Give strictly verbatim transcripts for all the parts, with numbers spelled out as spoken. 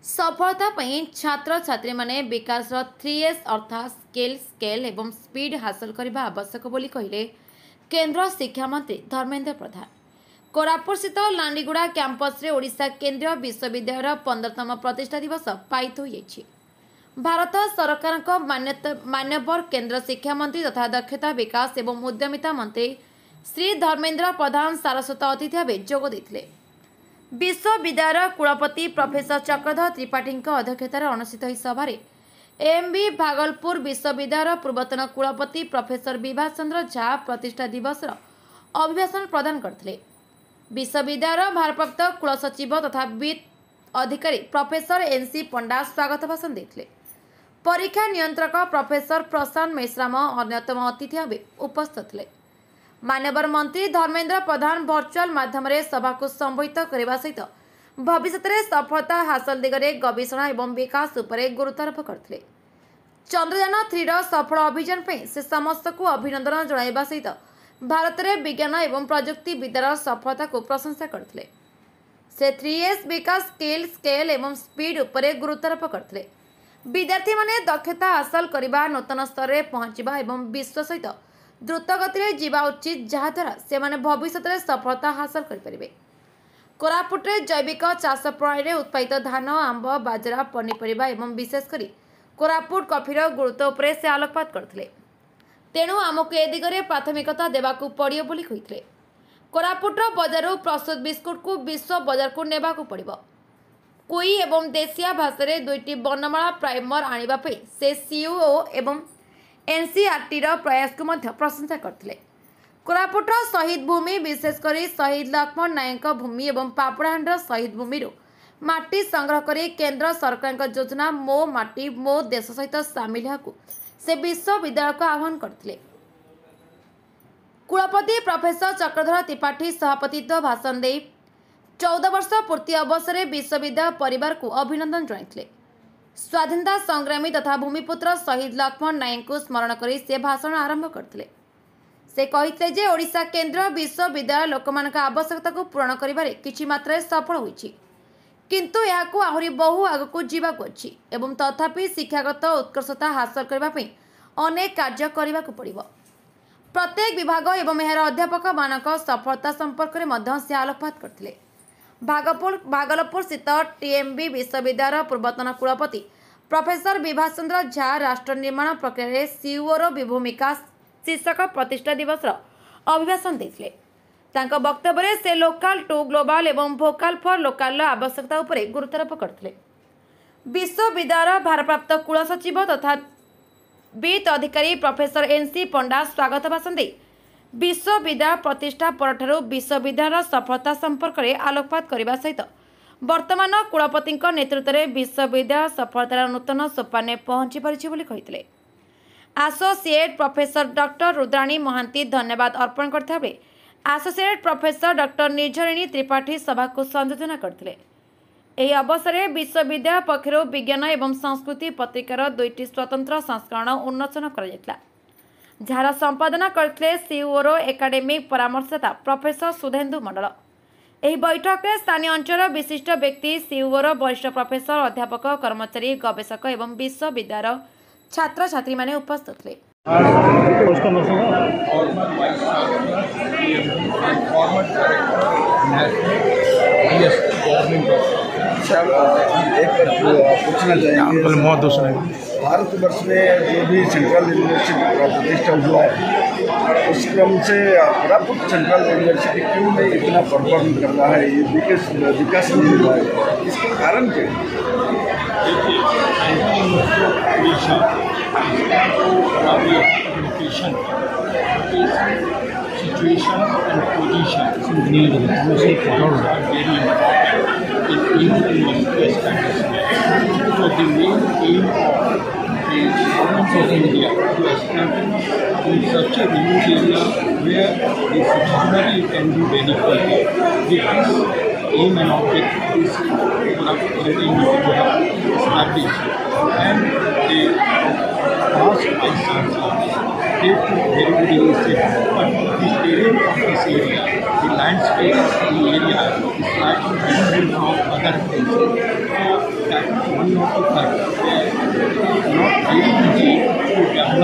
सफलता पई छात्र छात्री माने विकास थ्री एस अर्थात स्केल स्केल एवं स्पीड हासिल करने आवश्यक बोली कहले केंद्र शिक्षा मंत्री धर्मेंद्र प्रधान। कोरापुट स्थित लांडीगुड़ा कैंपस रे ओडिशा केंद्रीय विश्वविद्यालय पंद्रहतम प्रतिष्ठा दिवस पालित होइछि। भारत सरकार को मान्यवर केंद्र शिक्षा मंत्री तथा दक्षता विकास एवं उद्यमिता मंत्री श्री धर्मेंद्र प्रधान सारस्वत अतिथि भाव जोग देथिले। विश्वविद्यालय कुलपति प्रोफेसर चक्रधर त्रिपाठी अध्यक्षतार अनुष्ठित सभार एम बी भागलपुर विश्वविद्यालय पूर्वतन कुलपति प्रोफेसर विभास चंद्र झा प्रतिष्ठा दिवस अभिभाषण प्रदान करथिले। विश्वविद्यालय भारप्राप्त कुलसचिव तथा वित्त अधिकारी प्रोफेसर एन सी पंडा स्वागत भाषण देथिले। परीक्षा नियंत्रक प्रोफेसर प्रशांत मेश्राम अन्यतम अतिथि भाव उपस्थित थे। मान्यवर मंत्री धर्मेंद्र प्रधान वर्चुअल माध्यम सभा को संबोधित करने सहित भविष्य में सफलता हासिल दिगरे गवेषणा और विकास उपरे गुरुत्वारोप करते। चंद्रयान थ्री सफल अभियान पर से समस्त को अभिनंदन जणाइबा सहित भारत में विज्ञान और प्रजुक्ति विद्यार सफलता को प्रशंसा करते। से थ्री एस विकास स्केल स्केल एवं स्पीड उपरे गुरुत्वारोप करते। विद्यार्थी माने दक्षता हासिल करने नूतन स्तर में पहुंचवा और विश्व सहित द्रुत गति जीवा उचित जहाद्वारा से भविष्य में सफलता हासिल करें। कोरापुटे जैविक चाष प्रणाली उत्पादित धान आंब बाजरा पनीपरिया एवं विशेषकर कोरापुट कफिर गुरुत्व उपरे से आलोकपात करते। तेणु आमको ए दिगरे प्राथमिकता देवाकू पड़ियो बोली कहिथिले। कोरापुटर बजार प्रस्तुत बिस्कुट को विश्व बजार को नेबाकू पड़िबो। कुई एवं देशिया भाषा दुईटी वर्णमाला प्राइमर आने से सीईओ एवं एनसीईआरटी प्रयास को मध्य प्रशंसा करथिले। कोरापुट शहीद भूमि विशेषकर शहीद लक्ष्मण नायक भूमि और पापड़ाहांड शहीद भूमि माटी संग्रह कर केंद्र सरकार योजना मो माटी मो देश सहित सामिल होगा से विश्वविद्यालय को आह्वान करथिले। कुलपति प्रोफेसर चक्रधर त्रिपाठी सभापतित्व भाषण दे चौदह वर्ष पूर्ति अवसर विश्वविद्यालय परिवार को अभिनंदन जणाइथिले। स्वाधीनता संग्रामी तथा भूमिपुत्र शहीद लक्ष्मण नायक को स्मरण कर से भाषण आरंभ करथिले। से कहिथिले जे ओडिशा केंद्र विश्वविद्यालय लोकमानक आवश्यकता को पूरण करिबारे किछि मात्रा सफल होइछि, किंतु याकू आहुरी बहु आगकू जीवाकू अछि एवं तथापि शिक्षागत उत्कर्षता हासिल करबा पई अनेक कार्य करिबाकू पड़िबो। प्रत्येक विभाग एवं एहार अध्यापक मानक सफलता संपर्क में मध्य से आलोकपात करथिले। भागलपुर भागलपुर स्थित टीएमबी विश्वविद्यालय पूर्वतन कुलपति प्रोफेसर विभास चंद्र झा राष्ट्र निर्माण प्रक्रिया सीईओर भूमिका शीर्षक प्रतिष्ठा दिवस अभिभाषण देथिले। तांका वक्तव्य से लोकल टू ग्लोबल एवं भोकाल फॉर लोकल आवश्यकता उपरे गुरुत्वारोप करथिले। विश्वविद्यालय भारप्राप्त कुलसचिव तथा वित्त अधिकारी प्रोफेसर एन सी पंडा स्वागत भाषण दे विश्वविद्यालय प्रतिष्ठा परठारु विश्वविद्यालय सफलता संपर्क में आलोकपात करने सहित वर्तमान कुलपति नेतृत्व में विश्वविद्यालय सफलतार नूतन सोपाने पहुंची पारिछि बोली कहिथिले। Associate professor doctor Rudrani Mahanti धन्यवाद अर्पण करथिबा बेले associate professor doctor Nirjharini Tripathi सभा को संयोजन करथिले। एही अवसर में विश्वविद्यालय पक्षरु विज्ञान एवं संस्कृति पत्रिकार दुईटी स्वतंत्र संस्करण उन्मोचन करा जायतिला, जार संपादन करथिले सीईओर एकाडेमिक परामर्शदाता प्रोफेसर सुधेन्दु मंडल। एही बैठक में स्थानीय अंचल विशिष्ट व्यक्ति सीईओर वरिष्ठ प्रोफेसर अध्यापक कर्मचारी गवेषक एवं विश्वविद्यालय छात्र छात्री माने उपस्थित थे। पूछना चाहेंगे भारतवर्ष में जो भी सेंट्रल यूनिवर्सिटी का प्रतिष्ठा हुआ है उस क्रम से कोरापुट सेंट्रल यूनिवर्सिटी क्यों नहीं इतना परफॉर्म कर रहा है, ये विकास विकास नहीं हुआ है, इसके कारण क्या situation and position need to very important in university establishment. So the main aim of the government of India to establish in such a remote area where the functionary can be benefited. This aim and objective is already established, and the past vice chancellors they took very good initiative. But the terrain of this area, the landscape of the area is slightly different from other places. So that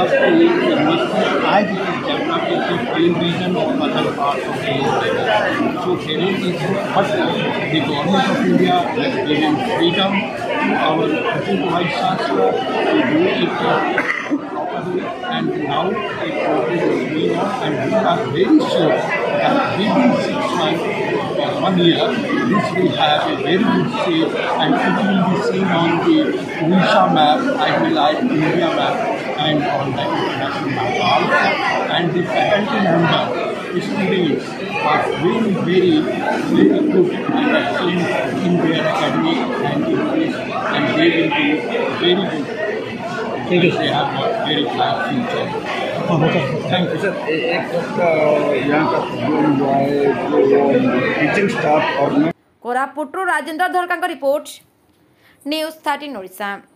developed the national as it is developed in the plain region of other parts of the India. So there is, but the government of India has given freedom to our Vice Chancellor to do it properly, and now a progress is going on, and we are very sure that within six months or one year, this will have a very good shape, and it will be seen on the Odisha map, I will like India map, and on the international map also. And the faculty member students are very, very, very good and excellent in their academic and English, and they will be very good. Thank you. They have got very bright future. Thank you sir. एक आपका यहाँ का problem हुआ है जो teaching staff और कोरापुटरू राजेंद्र धरका रिपोर्ट न्यूज थर्टीन ओडिशा।